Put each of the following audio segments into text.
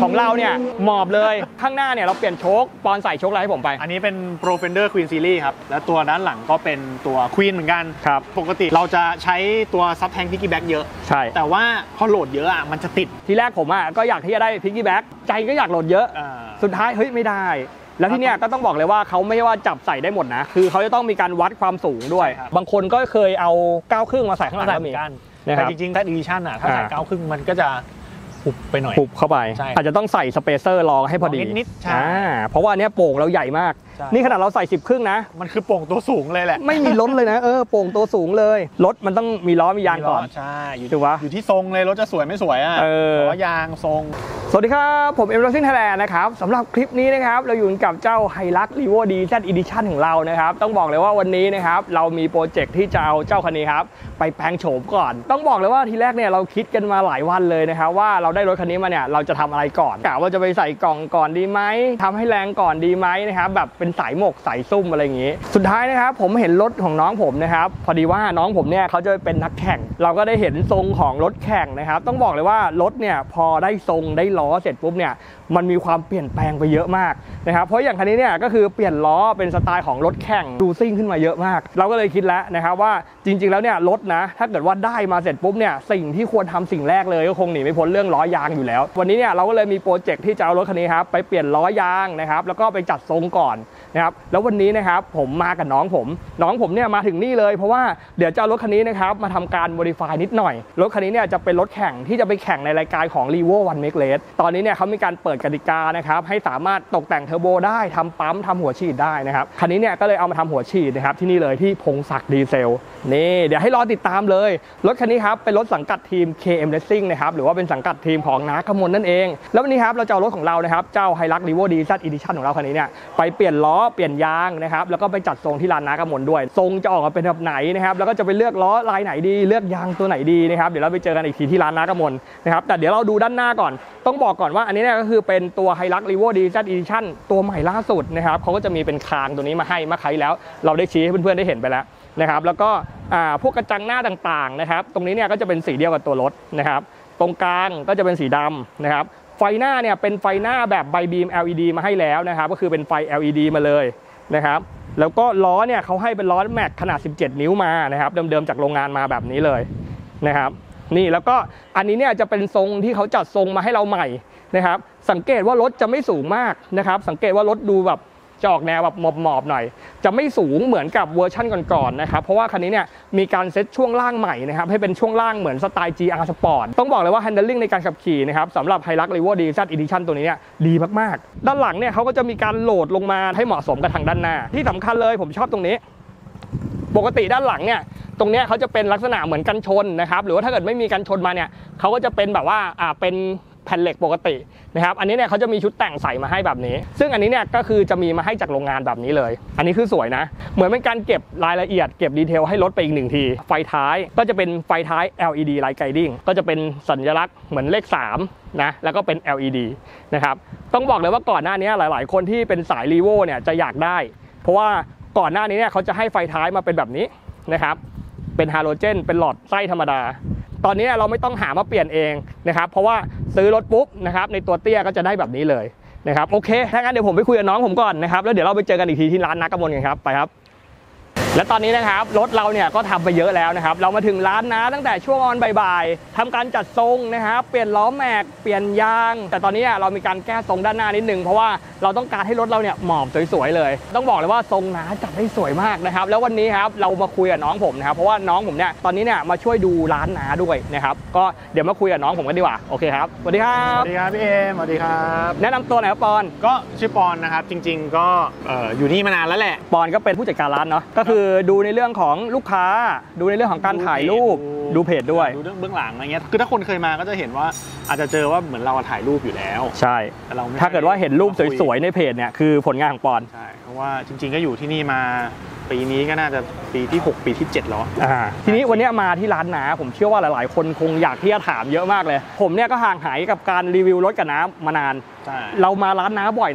ของเราเนี่ยหมอบเลยข้างหน้าเนี่ยเราเปลี่ยนโชคปอนใส่โชคอะไรให้ผมไปอันนี้เป็น Pro Fender Queen Series ครับและตัวด้านหลังก็เป็นตัว Queen เหมือนกันครับปกติเราจะใช้ตัว Sub Tank Piggyback เยอะใช่แต่ว่าพอโหลดเยอะมันจะติดทีแรกผมก็อยากที่จะได้ Piggyback ใจก็อยากโหลดเยอะสุดท้ายเฮ้ยไม่ได้แล้วที่เนี้ยก็ต้องบอกเลยว่าเขาไม่ใช่ว่าจับใส่ได้หมดนะคือเขาจะต้องมีการวัดความสูงด้วยบางคนก็เคยเอา9ครึ่งมาใส่ข้างหลังเหมือนกันแต่จริงๆถ้า Edition ถ้าใส่9ครึ่งมันก็จะหุบไปหน่อยหุบเข้าไปอาจจะต้องใส่สเปเซอร์รองให้พอดีนิดๆเพราะว่าอันนี้โป่งเราใหญ่มากนี่ขนาดเราใส่10ครึ่งนะมันคือโป่งตัวสูงเลยแหละไม่มีล้นเลยนะโป่งตัวสูงเลยรถมันต้องมีล้อมียางก่อนใช่อยู่ที่ทรงเลยรถจะสวยไม่สวยล้อยางทรงสวัสดีครับผมเอ็ม Racing Thailand นะครับสำหรับคลิปนี้นะครับเราอยู่กับเจ้า Hilux Revo DZ Edition ของเรานะครับต้องบอกเลยว่าวันนี้นะครับเรามีโปรเจกต์ที่จะเอาเจ้าคันนี้ครับไปแปลงโฉมก่อนต้องบอกเลยว่าทีแรกเนี่ยเราคิดกันมาหลายวันเลยนะครับว่าเราได้รถคันนี้มาเนี่ยเราจะทำอะไรก่อนกะว่าจะไปใส่กล่องก่อนดีไหมทำให้แรงก่อนดีไหมนะครับแบบเป็นสายหมกสายซุ่มอะไรอย่างงี้สุดท้ายนะครับผมเห็นรถของน้องผมนะครับพอดีว่าน้องผมเนี่ยเขาจะเป็นนักแข่งเราก็ได้เห็นทรงของรถแข่งนะครับต้องบอกเลยว่ารถเนี่ยพอได้ทรงได้ล้อเสร็จปุ๊บเนี่ยมันมีความเปลี่ยนแปลงไปเยอะมากนะครับเพราะอย่างคันนี้เนี่ยก็คือเปลี่ยนล้อเป็นสไตล์ของรถแข่งดูซิ่งขึ้นมาเยอะมากเราก็เลยคิดแล้วนะครับว่าจริงๆแล้วเนี่ยรถนะถ้าเกิดว่าได้มาเสร็จปุ๊บเนี่ยสิ่งที่ควรทำสิ่งแรกเลยก็คงหนีไม่พ้นเรื่องล้อยางอยู่แล้ววันนี้เนี่ยเราก็เลยมีโปรเจกต์ที่จะเอารถคันนี้ครับไปเปลี่ยนล้อยางนะครับแล้วก็ไปจัดทรงก่อนนะครับแล้ววันนี้นะครับผมมากับน้องผมเนี่ยมาถึงนี่เลยเพราะว่าเดี๋ยวจะเอารถคันนี้นะครับมาทำการ modify นิดหน่อยรถคันนี้เนี่ยจะเป็นรถแข่งที่จะไปแข่งในรายการของ Revo One Make Race ตอนนี้เนี่ยเขามีการเปิดกติกานะครับให้สามารถตกแต่งเทอร์โบได้ทำปั๊มทำหัวฉีดได้นะครับคันนี้เนี่ยก็เลยเอามาทำหัวฉีดนะครับที่นี่เลยที่พงศักดิ์ดีเซลนี่เดี๋ยวให้รอติดตามเลยรถคันนี้ครับเป็นรถสังกัดทีม KM Racing นะครับหรือว่าเป็นสังกัดทีมของน้ากมลนั่นเองแล้ววันนี้ครับเราจะเอารถของเรานะครับเจ้า Hilux Revo DZ Edition ของเราคันนี้เนี่ยไปเปลี่ยนล้อเปลี่ยนยางนะครับแล้วก็ไปจัดทรงที่ร้านน้ากมลด้วยทรงจะออกมาเป็นแบบไหนนะครับแล้วก็จะไปเลือกล้อลายไหนดีเลือกยางตัวไหนดีนะครับเดี๋ยวเราไปเจอกันอีกทีที่ร้านน้ากมลนะครับแต่เดี๋ยวเราดูด้านหน้าก่อนต้องบอกก่อนว่าอันนี้เนี่ยก็คือเป็นตัว Hilux Revo DZ Edition ตัวใหม่ล่าสุดนะครับเขาก็จะมีเป็นคางตัวนี้มาให้มาใช้แล้วเราได้ชี้ให้เพื่อนๆได้เห็นไปแล้วนะครับแล้วก็พวกกระจังหน้าต่างๆนะครับตรงนี้เนี่ยก็จะเป็นสีเดียวกับตัวรถนะครับตรงกลางก็จะเป็นสีดำนะครับไฟหน้าเนี่ยเป็นไฟหน้าแบบไบบีม LED มาให้แล้วนะครับก็คือเป็นไฟ LED มาเลยนะครับแล้วก็ล้อเนี่ยเขาให้เป็นล้อแม็กขนาด17นิ้วมานะครับเดิมๆจากโรงงานมาแบบนี้เลยนะครับนี่แล้วก็อันนี้เนี่ยจะเป็นทรงที่เขาจัดทรงมาให้เราใหม่นะครับสังเกตว่ารถจะไม่สูงมากนะครับสังเกตว่ารถดูแบบจะออกแนวแบบหมอบๆหน่อยจะไม่สูงเหมือนกับเวอร์ชั่นก่อนๆนะครับเพราะว่าคันนี้เนี่ยมีการเซตช่วงล่างใหม่นะครับให้เป็นช่วงล่างเหมือนสไตล์ GR Sport ต้องบอกเลยว่า handling ในการขับขี่นะครับสำหรับ Hilux Revo DZ Edition ตัวนี้เนี่ยดีมากๆด้านหลังเนี่ยเขาก็จะมีการโหลดลงมาให้เหมาะสมกับทางด้านหน้าที่สำคัญเลยผมชอบตรงนี้ปกติด้านหลังเนี่ยตรงนี้เขาจะเป็นลักษณะเหมือนกันชนนะครับหรือว่าถ้าเกิดไม่มีกันชนมาเนี่ยเขาก็จะเป็นแบบว่าเป็นแผ่นเหล็กปกตินะครับอันนี้เนี่ยเขาจะมีชุดแต่งใส่มาให้แบบนี้ซึ่งอันนี้เนี่ยก็คือจะมีมาให้จากโรงงานแบบนี้เลยอันนี้คือสวยนะเหมือนเป็นการเก็บรายละเอียดเก็บดีเทลให้รถไปอีก1ทีไฟท้ายก็จะเป็นไฟท้าย LED Light Guiding ก็จะเป็นสัญลักษณ์เหมือนเลข3นะแล้วก็เป็น LED นะครับต้องบอกเลยว่าก่อนหน้านี้หลายๆคนที่เป็นสาย Revo เนี่ยจะอยากได้เพราะว่าก่อนหน้านี้เนี่ยเขาจะให้ไฟท้ายมาเป็นแบบนี้นะครับเป็นฮาโลเจนเป็นหลอดไส้ธรรมดาตอนนี้เราไม่ต้องหามาเปลี่ยนเองนะครับเพราะว่าซื้อรถปุ๊บนะครับในตัวเตี้ยก็จะได้แบบนี้เลยนะครับโอเคถ้างั้นเดี๋ยวผมไปคุยกับน้องผมก่อนนะครับแล้วเดี๋ยวเราไปเจอกันอีกทีที่ร้านน้ากมลกันครับไปครับและตอนนี้นะครับรถเราเนี่ยก็ทำไปเยอะแล้วนะครับเรามาถึงร้านนะตั้งแต่ช่วงวันบ่ายๆทำการจัดทรงนะครับเปลี่ยนล้อแม็กเปลี่ยนยางแต่ตอนนี้เรามีการแก้ทรงด้านหน้านิดนึงเพราะว่าเราต้องการให้รถเราเนี่ยหมอบสวยๆเลยต้องบอกเลยว่าทรงนะจัดได้สวยมากนะครับแล้ววันนี้ครับเรามาคุยกับน้องผมนะครับเพราะว่าน้องผมเนี่ยตอนนี้เนี่ยมาช่วยดูร้านน้าด้วยนะครับก็เดี๋ยวมาคุยกับน้องผมกันดีกว่าโอเคครับสวัสดีครับสวัสดีครับพี่เอมสวัสดีครับแนะนำตัวหน่อยครับปอนก็ชื่อปอนนะครับจริงๆก็อยู่นี่มานานแล้วแหละปอนก็เป็นผู้จัดการร้านเนาะก็คือดูในเรื่องของลูกค้าดูในเรื่องของการถ่ายรูปดูเพจด้วยดูเรื่องเบื้องหลังอะไรเงี้ยคือถ้าคนเคยมาก็จะเห็นว่าอาจจะเจอว่าเหมือนเราถ่ายรูปอยู่แล้วใช่แต่เราถ้าเกิดว่าเห็นรูปสวยๆในเพจเนี่ยคือผลงานของปอนใช่เพราะว่าจริงๆก็อยู่ที่นี่มาปีนี้ก็น่าจะปีที่6ปีที่7แล้วทีนี้วันนี้มาที่ร้านน้าผมเชื่อว่าหลายๆคนคงอยากที่จะถามเยอะมากเลยผมเนี่ยก็ห่างหายกับการรีวิวรถกับน้ามานานเรามาร้านน้าบ่อยนะ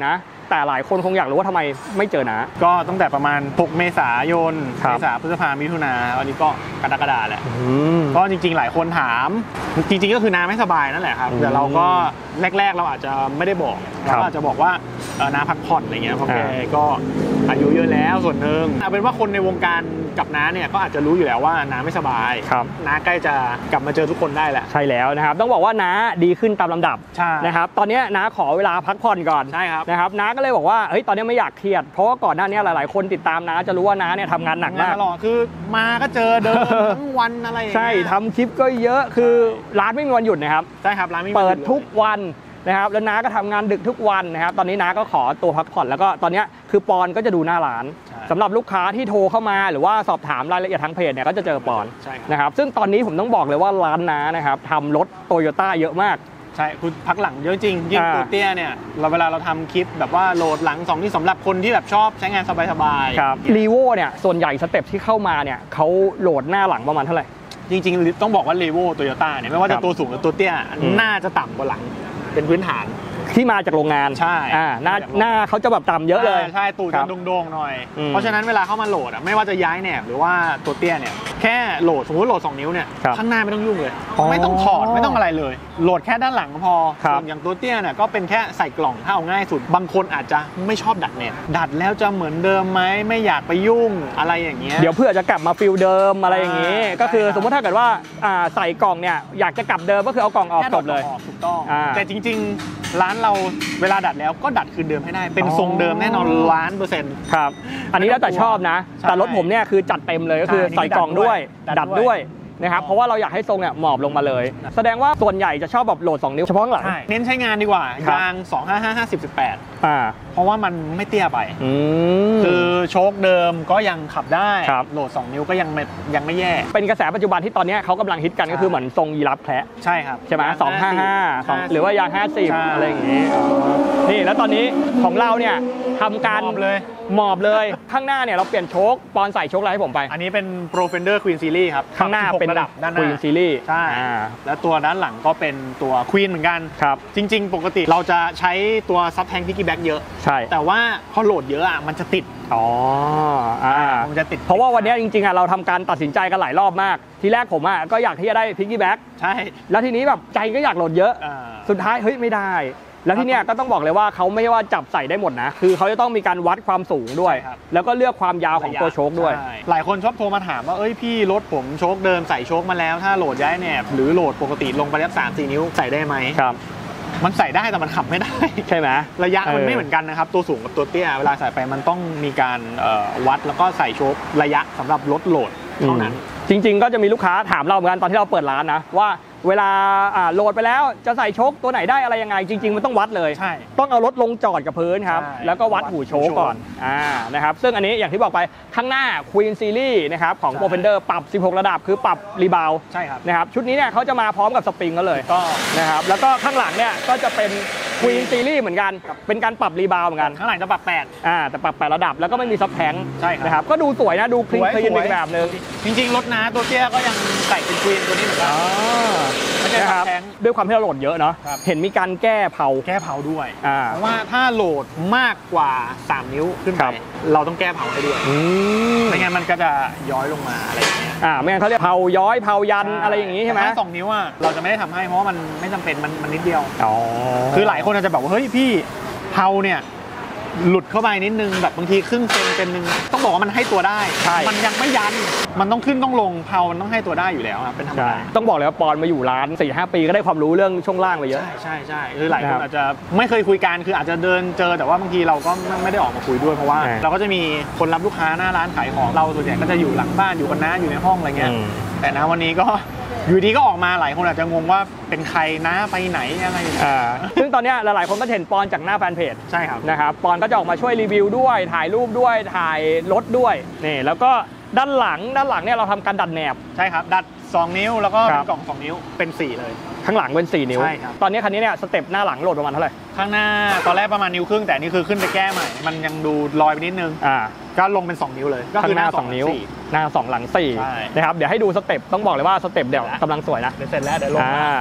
แต่หลายคนคงอยากรู้ว่าทำไมไม่เจอน้าก็ตั้งแต่ประมาณ6 เมษายนครัเมบษาพฤษภามิถุนาวันนี้ก็กรกฎาแหละก็จริงๆหลายคนถามจริงๆก็คือน้าไม่สบายนั่นแหละครับแต่เราก็แรกๆเราอาจจะไม่ได้บอกเราก็อาจจะบอกว่าน้าพักผ่อนอะไรเงี้ยเพราะแกก็อายุเยอะแล้วส่วนหนึ่งเอาเป็นว่าคนในวงการกับน้าเนี่ยก็อาจจะรู้อยู่แล้วว่าน้าไม่สบายน้าใกล้จะกลับมาเจอทุกคนได้แหละใช่แล้วนะครับต้องบอกว่าน้าดีขึ้นตามลำดับนะครับตอนนี้น้าขอเวลาพักผ่อนก่อนใช่ครับนะครับน้าก็เลยบอกว่าเฮ้ยตอนนี้ไม่อยากเครียดเพราะว่าก่อนหน้านี้หลายๆคนติดตามน้าจะรู้ว่าน้าเนี่ยทำงานหนักมากตลอดคือมาก็เจอเดินทั้งวันอะไรใช่ทำคลิปก็เยอะคือร้านไม่มีวันหยุดนะครับใช่ครับร้านไม่มีเปิดทุกวันนะครับแล้วน้าก็ทำงานดึกทุกวันนะครับตอนนี้น้าก็ขอตัวพักผ่อนแล้วก็ตอนนี้คือปอนก็จะดูหน้าร้านสำหรับลูกค้าที่โทรเข้ามาหรือว่าสอบถามรายละเอียดทางเพจเนี่ยก็จะเจอปอนนะครับซึ่งตอนนี้ผมต้องบอกเลยว่าร้านน้านะครับทำรถโตโยต้าเยอะมากใช่คุณพักหลังเยอะจริงยิ่งตัวเตี้ยเนี่ยเวลาเราทำคลิปแบบว่าโหลดหลัง2ที่สำหรับคนที่แบบชอบใช้งานสบายๆครับรีโวเนี่ยส่วนใหญ่สเต็ปที่เข้ามาเนี่ยเขาโหลดหน้าหลังประมาณเท่าไหร่จริงๆต้องบอกว่ารีโวโตโยต้าเนี่ยไม่ว่าจะตัวสูงหรือตัวเตี้ยน่าจะต่ำกว่าหลังเป็นพื้นฐานที่มาจากโรงงานใช่หน้าเขาจะแบบต่ำเยอะเลยใช่ตูดจะโด่งๆหน่อยเพราะฉะนั้นเวลาเข้ามาโหลดไม่ว่าจะย้ายแหนบหรือว่าตัวเตี้ยเนี่ยแค่โหลดสมมติโหลด2 นิ้วเนี่ยข้างหน้าไม่ต้องยุ่งเลยไม่ต้องถอดไม่ต้องอะไรเลยโหลดแค่ด้านหลังพออย่างตัวเตี้ยเนี่ยก็เป็นแค่ใส่กล่องถ้าเอาง่ายสุดบางคนอาจจะไม่ชอบดัดเน็ตดัดแล้วจะเหมือนเดิมไหมไม่อยากไปยุ่งอะไรอย่างเงี้ยเดี๋ยวเพื่อจะกลับมาฟิลเดิมอะไรอย่างงี้ก็คือสมมติถ้าเกิดว่าใส่กล่องเนี่ยอยากจะกลับเดิมก็คือเอากล่องออกจบเลยถูกต้องแต่จริงๆร้านเราเวลาดัดแล้วก็ดัดคืนเดิมให้ได้เป็นทรงเดิมแน่นอน1,000,000% ครับอันนี้แล้วแต่ชอบนะแต่รถผมเนี่ยคือจัดเต็มเลยก็คือใส่กล่องด้วยดัดด้วยนะครับเพราะว่าเราอยากให้ทรงเนี่ยหมอบลงมาเลยแสดงว่าส่วนใหญ่จะชอบแบบโหลด2 นิ้วเฉพาะข้างหลังเน้นใช้งานดีกว่ายาง255/50/18เพราะว่ามันไม่เตี้ยไปคือโชคเดิมก็ยังขับได้โหลด2 นิ้วก็ยังไม่แย่เป็นกระแสปัจจุบันที่ตอนนี้เขากำลังฮิตกันก็คือเหมือนทรงยีราฟแคระใช่ครับใช่ไหม255หรือว่ายาง50อะไรอย่างงี้นี่แล้วตอนนี้ของเราเนี่ยทำการหมอบเลยข้างหน้าเนี่ยเราเปลี่ยนโชคปอนใส่โชคอะไรให้ผมไปอันนี้เป็น Pro Fender Queen Series ครับข้างหน้าเป็นระดับด้านหน้า Queen Series ใช่แล้วตัวด้านหลังก็เป็นตัว Queen เหมือนกันครับจริงๆปกติเราจะใช้ตัวซับแทงพิกกี้แบ็กเยอะใช่แต่ว่าพอโหลดเยอะมันจะติดมันจะติดเพราะว่าวันนี้จริงๆเราทำการตัดสินใจกันหลายรอบมากทีแรกผมก็อยากที่จะได้พิกกี้แบ็กใช่แล้วทีนี้แบบใจก็อยากโหลดเยอะสุดท้ายเฮ้ยไม่ได้แล้วที่เนี้ยก็ต้องบอกเลยว่าเขาไม่ใช่ว่าจับใส่ได้หมดนะคือเขาจะต้องมีการวัดความสูงด้วยแล้วก็เลือกความยาวของตัวโชคด้วยหลายคนชอบโทรมาถามว่าเอ้ยพี่รถผมโชคเดิมใส่โชคมาแล้วถ้าโหลดย้ายแหนบหรือโหลดปกติลงไปแล้ว3-4 นิ้วใส่ได้ไหมครับมันใส่ได้แต่มันขับไม่ได้ใช่ไหมระยะมันไม่เหมือนกันนะครับตัวสูงกับตัวเตี้ยเวลาใส่ไปมันต้องมีการวัดแล้วก็ใส่โชคระยะสำหรับรถโหลดเท่านั้นจริงๆก็จะมีลูกค้าถามเราเหมือนกันตอนที่เราเปิดร้านนะว่าเวลาโหลดไปแล้วจะใส่โชคตัวไหนได้อะไรยังไงจริงๆมันต้องวัดเลยต้องเอารถลงจอดกับพื้นครับแล้วก็วัดหูโชคก่อนนะครับซึ่งอันนี้อย่างที่บอกไปข้างหน้า Queen Series นะครับของ Pro Fender ปรับ16 ระดับคือปรับรีบาวใช่ครับนะครับชุดนี้เนี่ยเขาจะมาพร้อมกับสปริงก็เลยนะครับแล้วก็ข้างหลังเนี่ยก็จะเป็น Queen Series เหมือนกันเป็นการปรับรีบาวเหมือนกันข้างหลังจะปรับ8 แต่ปรับ8 ระดับแล้วก็ไม่มีซับแทงใช่นะครับก็ดูสวยนะดูคลีนเคลียนอีกแบบนึงจริงๆรถน้าตัวเตี้ยก็ยังใส่เป็น Queen ตัวนี้เหมือนกันนะครับด้วยความที่เราโหลดเยอะเนาะเห็นมีการแก้เผาด้วยเพราะว่าถ้าโหลดมากกว่า3 นิ้วขึ้นไปเราต้องแก้เผาให้ด้วยไม่งั้นมันก็จะย้อยลงมาอะไรอย่างเงี้ยไม่งั้นเขาเรียกเผาย้อยเผายันอะไรอย่างงี้ใช่ไหมถ้า2 นิ้วเราจะไม่ได้ทำให้เพราะว่ามันไม่จำเป็นมันนิดเดียวคือหลายคนอาจจะแบบว่าเฮ้ยพี่เผาเนี่ยหลุดเข้าไปนิดนึงแบบบางทีครึ่งเซนนึงต้องบอกว่ามันให้ตัวได้มันยังไม่ยันมันต้องขึ้นต้องลงเผามันต้องให้ตัวได้อยู่แล้วเป็นธรรมดาต้องบอกเลยว่าปอนมาอยู่ร้าน 4-5 ปีก็ได้ความรู้เรื่องช่วงล่างไปเยอะใช่คือหลายคนอาจจะไม่เคยคุยกันคืออาจจะเดินเจอแต่ว่าบางทีเราก็ไม่ได้ออกมาคุยด้วยเพราะว่าเราก็จะมีคนรับลูกค้าหน้าร้านขายของเราส่วนใหญ่ก็จะอยู่หลังบ้านอยู่กันน้าอยู่ในห้องอะไรเงี้ยแต่นะวันนี้ก็อยู่ดีก็ออกมาหลายคนอาจจะงงว่าเป็นใครนะไปไหนอะไรซึ่งตอนนี้หลายๆคนก็เห็นปอนจากหน้าแฟนเพจใช่ครับนะครับปอนก็จะออกมาช่วยรีวิวด้วยถ่ายรูปด้วยถ่ายรถด้วยนี่แล้วก็ด้านหลังเนี่ยเราทำการดัดแหนบใช่ครับดัด2 นิ้วแล้วก็เป็นกล่อง2 นิ้วเป็น4เลยข้างหลังเป็น4 นิ้วตอนนี้คันนี้เนี่ยสเต็ปหน้าหลังโหลดประมาณเท่าไหร่ข้างหน้าตอนแรกประมาณ1.5 นิ้วแต่นี่คือขึ้นไปแก้ใหม่มันยังดูลอยไปนิดนึงก็ลงเป็น2 นิ้วเลยก็คือหน้า2 นิ้วหน้า2หลัง4นะครับเดี๋ยวให้ดูสเต็ปต้องบอกเลยว่าสเต็ปเดี๋ยวกำลังสวยนะเสร็จแล้วเดี๋ยวลง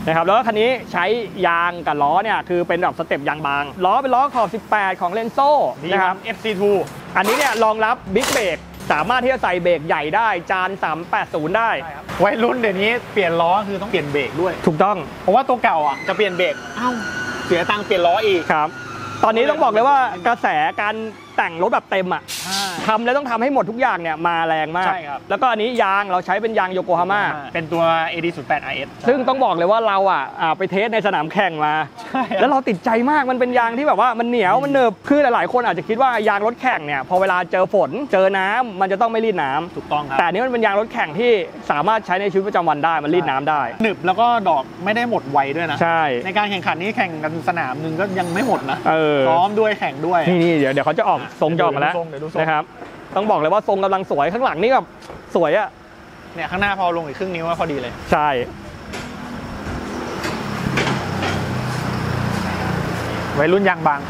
นะครับแล้วก็คันนี้ใช้ยางกับล้อเนี่ยคือเป็นแบบสเต็ปยางบางล้อเป็นล้อขอบ 18 ของเลนโซ่นะครับ FC2 อันนี้เนี่ยรองรับบิ๊กเบรกสามารถที่จะใส่เบรกใหญ่ได้จาน380ได้วัยรุ่นเดี๋ยวนี้เปลี่ยนล้อคือต้องเปลี่ยนเบรกด้วยถูกต้องเพราะว่าตัวเก่าอ่ะจะเปลี่ยนเบรกเสียตังค์เปลี่ยนล้ออีกครับตอนนี้ต้องบอกเลยว่ากระแสการแต่งรถแบบเต็มอ่ะทำแล้วต้องทำให้หมดทุกอย่างเนี่ยมาแรงมากแล้วก็อันนี้ยางเราใช้เป็นยางโยโกฮาม่าเป็นตัว AD08 RS ซึ่งต้องบอกเลยว่าเราอ่ะไปเทสในสนามแข่งมาแล้วเราติดใจมากมันเป็นยางที่แบบว่ามันเหนียวมันหนึบคือหลายๆคนอาจจะคิดว่ายางรถแข่งเนี่ยพอเวลาเจอฝนเจอน้ำมันจะต้องไม่รีดน้ำถูกต้องครับแต่อันนี้มันเป็นยางรถแข่งที่สามารถใช้ในชีวิตประจำวันได้มันรีดน้ำได้หนึบแล้วก็ดอกไม่ได้หมดไวด้วยนะใช่ในการแข่งขันนี้แข่งกันสนามนึงก็ยังไม่หมดนะซ้อมด้วยแข่งด้วยนี่เดี๋ยวเขาจะออกทรงจอกมาแล้วนะครับต้องบอกเลยว่าทรงกำลังสวยข้างหลังนี่แบบสวยอะเนี่ยข้างหน้าพอลงอีกครึ่งนิ้วพอดีเลยใช่วัยรุ่นยางบาง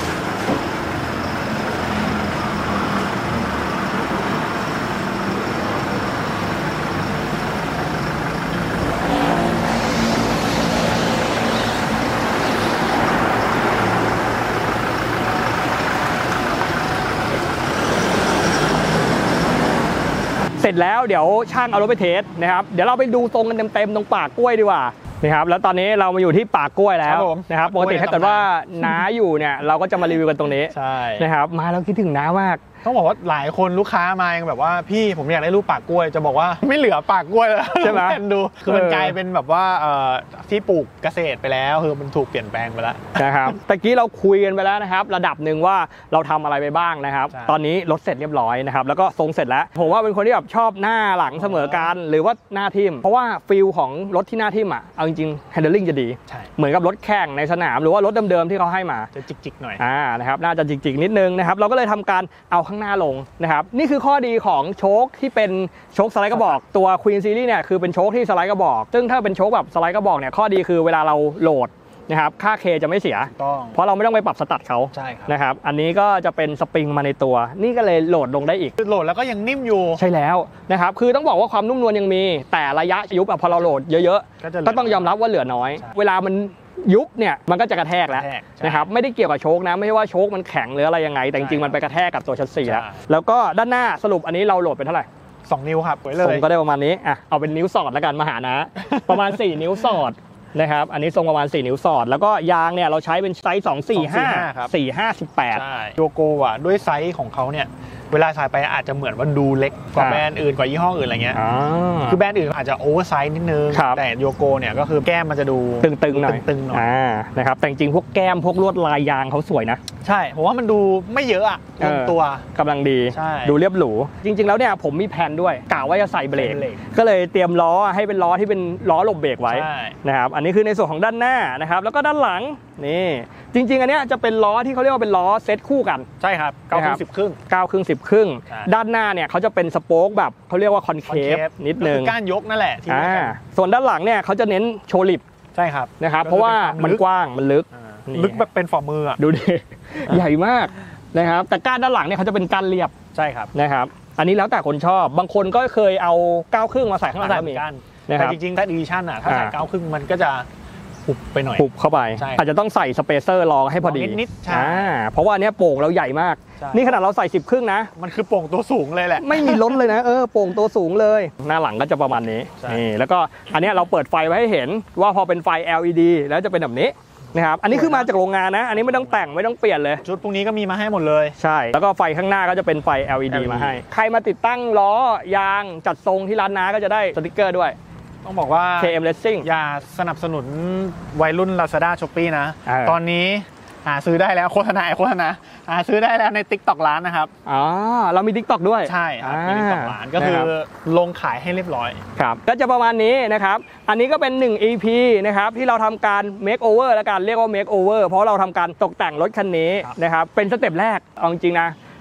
เสร็จแล้วเดี๋ยวช่างเอารถไปเทสนะครับเดี๋ยวเราไปดูทรงกันเต็มๆตรงปากกล้วยดีกว่านะครับแล้วตอนนี้เรามาอยู่ที่ปากกล้วยแล้วนะครับปกติถ้าเกิดว่าน้าอยู่เนี่ยเราก็จะมารีวิวกันตรงนี้ใช่นะครับมาแล้วคิดถึงน้ามากต้องบอกว่าหลายคนลูกค้ามายังแบบว่าพี่ผมอยากได้รูปปากกล้วยจะบอกว่าไม่เหลือปากกล้วยแล้วใช่ไหมดูคือมันกลายเป็นแบบว่าที่ปลูกเกษตรไปแล้วคือมันถูกเปลี่ยนแปลงไปแล้วนะครับตะกี้เราคุยกันไปแล้วนะครับระดับหนึ่งว่าเราทำอะไรไปบ้างนะครับตอนนี้รถเสร็จเรียบร้อยนะครับแล้วก็ทรงเสร็จแล้วผมว่าเป็นคนที่แบบชอบหน้าหลังเสมอกันหรือว่าหน้าทิ่มเพราะว่าฟีลของรถที่หน้าทิ่มอ่ะเอาจริงๆ handling จะดีเหมือนกับรถแข่งในสนามหรือว่ารถเดิมๆที่เขาให้มาจะจิกๆหน่อยนะครับน่าจะจิกๆนิดนึงนะครับเราก็เลยทำการเอาข้างหน้าลงนะครับนี่คือข้อดีของโชคที่เป็นโชคสไลด์กระบอกตัว Queen Series เนี่ยคือเป็นโชคที่สไลด์กระบอกซึ่งถ้าเป็นโชคแบบสไลด์กระบอกเนี่ยข้อดีคือเวลาเราโหลดนะครับค่าเคจะไม่เสียเพราะเราไม่ต้องไปปรับสตัดเขานะครับอันนี้ก็จะเป็นสปริงมาในตัวนี่ก็เลยโหลดลงได้อีกโหลดแล้วก็ยังนิ่มอยู่ใช่แล้วนะครับคือต้องบอกว่าความนุ่มนวลยังมีแต่ระยะยุบพอเราโหลดเยอะๆก็ต้องยอมรับว่าเหลือน้อยเวลามันยุบเนี่ยมันก็จะกระแทกแล้วนะครับไม่ได้เกี่ยวกับโชคนะไม่ใช่ว่าโชคมันแข็งหรืออะไรยังไงแต่จริงๆมันไปกระแทกกับตัวชัสซีแล้วก็ด้านหน้าสรุปอันนี้เราโหลดเป็นเท่าไหร่ 2 นิ้วครับทรงก็ได้ประมาณนี้เอาเป็นนิ้วสอดแล้วกันมาหานะประมาณ4 นิ้วสอดนะครับอันนี้ทรงประมาณ4 นิ้วสอดแล้วก็ยางเนี่ยเราใช้เป็นไซส์245 458 โยโกะด้วยไซส์ของเขาเนี่ยเวลาใส่ไปอาจจะเหมือนว่าดูเล็กกว่าแบรนด์อื่นกว่ายี่ห้ออื่นอะไรเงี้ยคือแบรนด์อื่นอาจจะโอเวอร์ไซส์นิดนึงแต่โยโกเนี่ยก็คือแก้มมันจะดูตึงๆหน่อยนะครับแต่จริงๆพวกแก้มพวกลวดลายยางเขาสวยนะใช่ผมว่ามันดูไม่เยอะอะลงตัวกำลังดีดูเรียบหรูจริงๆแล้วเนี่ยผมมีแผนด้วยกะว่าจะใส่เบรกก็เลยเตรียมล้อให้เป็นล้อที่เป็นล้อหลบเบรกไว้นะครับอันนี้คือในส่วนของด้านหน้านะครับแล้วก็ด้านหลังนี่จริงๆอันนี้จะเป็นล้อที่เขาเรียกว่าเป็นล้อเซตคู่กันใช่ครับ9 ครึ่ง 10 ครึ่ง 9 ครึ่ง 10 ครึ่งด้านหน้าเนี่ยเขาจะเป็นสโป๊กแบบเขาเรียกว่าคอนเคฟนิดนึงก้านยกนั่นแหละส่วนด้านหลังเนี่ยเขาจะเน้นโชว์ลิปใช่ครับนะครับเพราะว่ามันกว้างมันลึกแบบเป็นฝ่ามือดูดิใหญ่มากนะครับแต่ก้านด้านหลังเนี่ยเขาจะเป็นก้านเรียบใช่ครับนะครับอันนี้แล้วแต่คนชอบบางคนก็เคยเอา9 ครึ่งมาใส่ข้างหลังก็มีแต่จริงๆถ้าอีดิชั่นอ่ะถ้าใส่9 ครึ่งมันก็จะหุบไปหน่อยหุบเข้าไปอาจจะต้องใส่สเปเซอร์รองให้พอดีนิดเพราะว่าอันนี้โป่งเราใหญ่มากนี่ขนาดเราใส่10 ครึ่งนะมันคือโป่งตัวสูงเลยแหละไม่มีล้นเลยนะโป่งตัวสูงเลยหน้าหลังก็จะประมาณนี้นี่แล้วก็อันนี้เราเปิดไฟไว้ให้เห็นว่าพอเป็นไฟ LED แล้วจะเป็นแบบนี้นะครับอันนี้คือมาจากโรงงานนะอันนี้ไม่ต้องแต่งไม่ต้องเปลี่ยนเลยชุดพวกนี้ก็มีมาให้หมดเลยใช่แล้วก็ไฟข้างหน้าก็จะเป็นไฟ LED มาให้ใครมาติดตั้งล้อยางจัดทรงที่ร้านน้าก็จะได้สติ๊กเกอร์ด้วยต้องบอกว่า KM Racing อย่าสนับสนุนวัยรุ่น Lazada Shopee นะตอนนี้หาซื้อได้แล้วโฆษณาหาซื้อได้แล้วใน TikTok ร้านนะครับเรามี TikTok ด้วยใช่ครับมี TikTok ร้านก็คือลงขายให้เรียบร้อยครับก็จะประมาณนี้นะครับอันนี้ก็เป็น1 EP นะครับที่เราทำการ make over และการเรียกว่า make over เพราะเราทำการตกแต่งรถคันนี้นะครับเป็นสเต็ปแรกเอาจริงๆนะ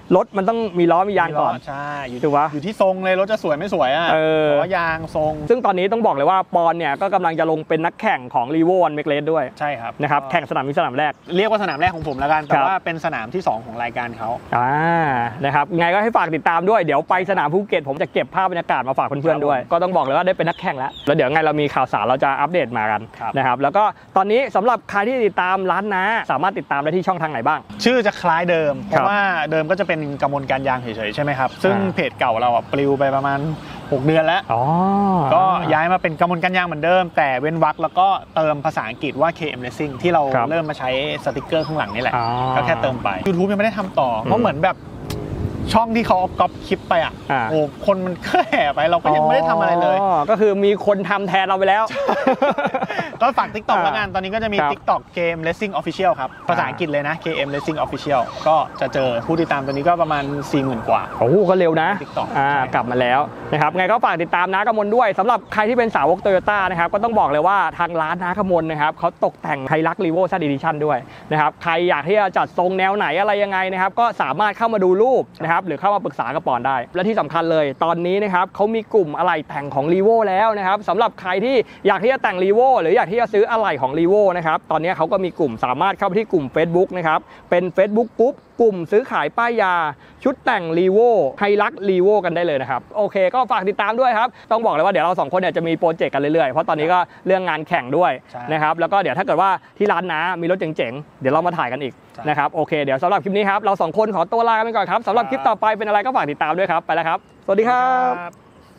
รถมันต้องมีล้อมียางก่อนใช่อยู่ถูกปะอยู่ที่ทรงเลยรถจะสวยไม่สวยอ่ะล้อยางทรงซึ่งตอนนี้ต้องบอกเลยว่าปอนเนี่ยก็กำลังจะลงเป็นนักแข่งของ Revo One Make Race ด้วยใช่ครับนะครับแข่งสนามนี้สนามแรกเรียกว่าสนามแรกของผมแล้วกันแต่ครับว่าเป็นสนามที่ 2 ของรายการเขานะครับไงก็ให้ฝากติดตามด้วยเดี๋ยวไปสนามภูเก็ตผมจะเก็บภาพบรรยากาศมาฝากเพื่อนๆด้วยก็ต้องบอกเลยว่าได้เป็นนักแข่งแล้วเดี๋ยวไงเรามีข่าวสารเราจะอัปเดตมากันนะครับแล้วก็ตอนนี้สำหรับใครที่ติดตามร้านน้าสามารถติดตามได้ที่ช่องทางไหนบ้างชื่อจะคล้ายเดิมเพราะว่าเดิมก็จะเป็นกำมลการยางเฉยๆใช่ไหมครับซึ่งเพจเก่าเราปลิวไปประมาณ6 เดือนแล้วก็ย้ายมาเป็นกำมลการยางเหมือนเดิมแต่เว้นวรรคแล้วก็เติมภาษาอังกฤษว่า KM Racing ที่เราเริ่มมาใช้สติกเกอร์ข้างหลังนี่แหละก็แค่เติมไป YouTube ยังไม่ได้ทำต่อเพราะเหมือนแบบช่องที่เขาก๊อปคลิปไปโอ้คนมันก็แห่ไปเราก็ยังไม่ได้ทำอะไรเลยก็คือมีคนทำแทนเราไปแล้วก็ฝาก TikTok แล้วกันตอนนี้ก็จะมี TikTok KM Racing Official ครับภาษาอังกฤษเลยนะ KM Racing Official ก็จะเจอผู้ติดตามตัวนี้ก็ประมาณ 40,000 กว่าโอ้ก็เร็วนะ TikTok กลับมาแล้วนะครับไงก็ฝากติดตามน้ากมลด้วยสำหรับใครที่เป็นสาวกโตโยต้านะครับก็ต้องบอกเลยว่าทางร้านน้ากมลนะครับเขาตกแต่งไฮรักรีโวZ Edition ด้วยนะครับใครอยากที่จะจัดทรงแนวไหนอะไรยังไงนะครับก็สามารถเข้ามาดูรูปนะครับหรือเข้ามาปรึกษากับปอนได้และที่สำคัญเลยตอนนี้นะครับเขามีกลุ่มอะไหล่แต่งของ Revo แล้วนะครับสำหรับใครที่อยากที่จะแต่ง Revo หรืออยากที่จะซื้ออะไหล่ของ Revo นะครับตอนนี้เขาก็มีกลุ่มสามารถเข้าไปที่กลุ่ม Facebook นะครับเป็น Facebook กลุ่มซื้อขายป้ายยาชุดแต่ง Revo ไฮรัก Revo กันได้เลยนะครับโอเคก็ฝากติดตามด้วยครับต้องบอกเลยว่าเดี๋ยวเรา2คนเนี่ยจะมีโปรเจกต์กันเรื่อยๆเพราะตอนนี้ก็เรื่องงานแข่งด้วยนะครับแล้วก็เดี๋ยวถ้าเกิดว่าที่ร้านน้ามีรถเจ๋งๆเดี๋ยวเรามาถ่ายกันอีกนะครับโอเคเดี๋ยวสำหรับคลิปนี้ครับเรา2คนขอตัวลากันไปก่อนครับสำหรับคลิปต่อไปเป็นอะไรก็ฝากติดตามด้วยครับไปแล้วครับสวัสดีครับ